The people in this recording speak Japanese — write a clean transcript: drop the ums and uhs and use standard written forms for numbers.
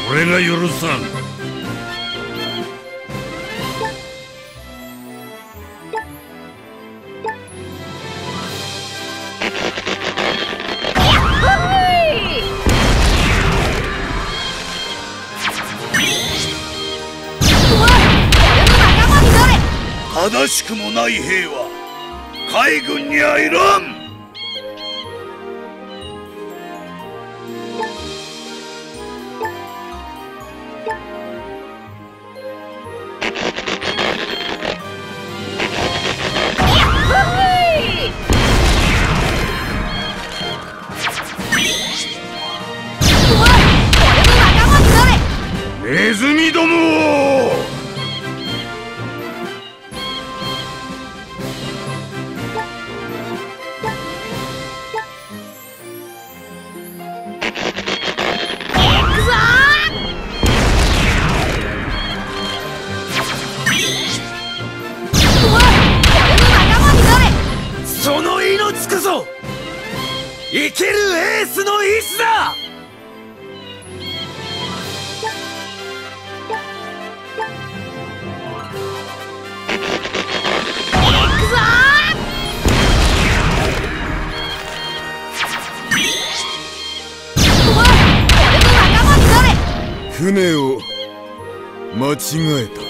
俺が許さん。 正しくもない兵は海軍にはいらん。 ネズミども！ その意のつくぞ生きるエースの意志だ。 船を間違えた。